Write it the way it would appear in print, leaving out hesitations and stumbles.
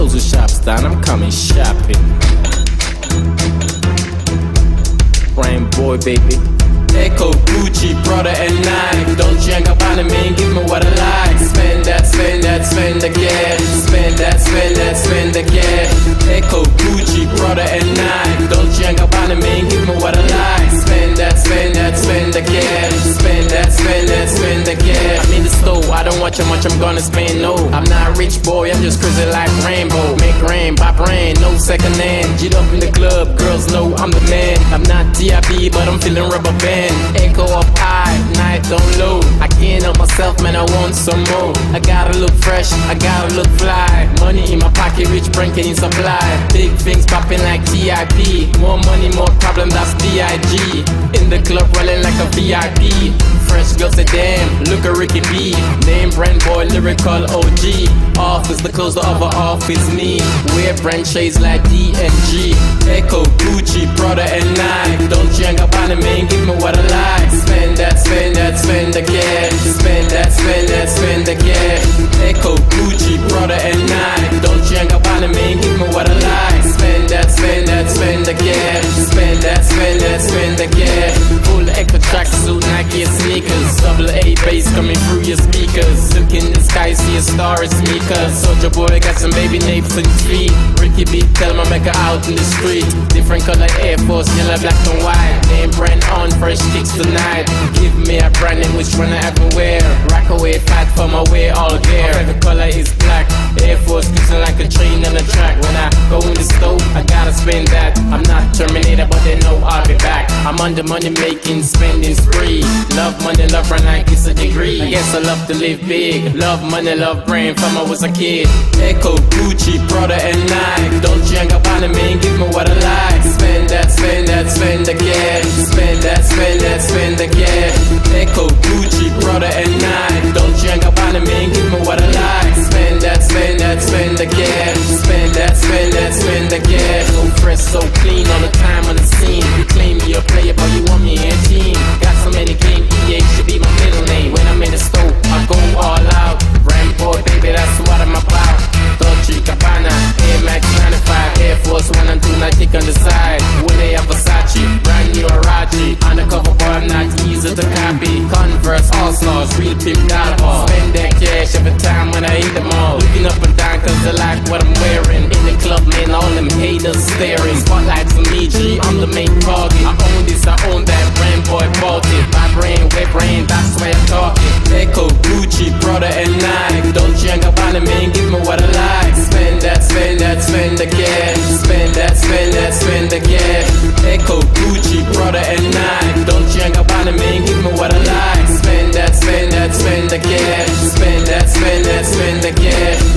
close the shops down, I'm coming shopping. Brand boy, baby. Echo, Gucci, Prada and Nike. Dolce and Gabbana, man, give me what I like. Spend that, spend that, spend the cash. Spend that, spend that, spend the cash. Echo, Gucci, Prada and Nike. Dolce and Gabbana, man, give me what I like. Spend that, spend that, spend the cash. Spend that, spend that, spend the cash. I'm in the store, I don't watch how much I'm gonna spend, no. I'm not a rich boy, I'm just crazy like Rainbow. Make rain, pop rain, no second hand. Get up in the club, girls know I'm the man. I'm not TIP, but I'm feeling rubber band. Echo up high, night down low. I can't help myself, man, I want some more. I gotta look fresh, I gotta look fly. Money in my pocket, rich brain can supply. Big things popping like TIP. More money, more problem, that's DIG. In the club rolling like a VIP. Fresh girl say damn, look at Ricky B. Name brand boy, lyrical OG. Office, the clothes, the other off is me. Wear brand shades like DNG. Echo, Gucci, Prada and Nike. Dolce and Gabbana, man, give me what I like. Spend that, spend that, spend the cash. Spend that, spend that, spend the cash. Echo, Gucci, Prada and Nike. Dolce and Gabbana, man, give me what I like. Spend that, spend that, spend the cash. Spend that, spend that, spend the cash. Full Echo tracksuit, Nike sneakers. Double A bass coming through your speakers. Look in the sky, see a star is sneakers. Soldier boy got some baby napes in his feet. Ricky B, tell him I make her out in the street. Different color Air Force, yellow, black and white. Name brand on, fresh kicks tonight. Give me a brand name, which one I ever wear. Rock away, fat from away, all there. My favorite color is black. Air Force kissing like a train on the track. When I go in the stove, I gotta spend that. I'm not Terminator, but they know I'll be back. I'm on the money making, spending spree. Love money, love run like it's a degree. I guess I love to live big. Love money, love brain from I was a kid. Echo, Gucci, Prada and Nike. Dolce and Gabbana, man, give me what I like. Spend that, spend that, spend the cash. Spend that, spend that, spend the cash. Echo, Gucci, Prada and Nike. Dolce and Gabbana, man, give me what I like. Spend that, spend that, spend the cash. Spend that, spend that, spend the cash. So fresh, so clean, all the time on the scene. You claim me a player, but you want me in team. Got so many game, EA should be my middle name. When I'm in the stove, I go all out. Brand boy, baby, that's what I'm about. Dolce Gabbana, Air Max 95, Air Force 1 and 2, not tick on the side. Will they have Versace, brand new Araji. Undercover boy, I'm not easy to copy. Converse, all stars, real pimp dollar ball. Spend that cash every time when I hit the mall. Looking up and down cause they like what I'm wearing. In the club, man, all them haters staring. Spotlights on me, G, I'm the main target. I own this, I own that, brand boy bought it. My brain, wet brain, that's why I'm talking. Echo, Gucci, Prada and Nike. Dolce and Gabbana, man, give me what I like. Spend that, spend that, spend the cash. Spend that, spend that, spend the cash. Echo, Gucci, Prada and Nike. Dolce and Gabbana, man, give me what I like. Spend that, spend that, spend the cash. Spend that, spend that, spend the cash.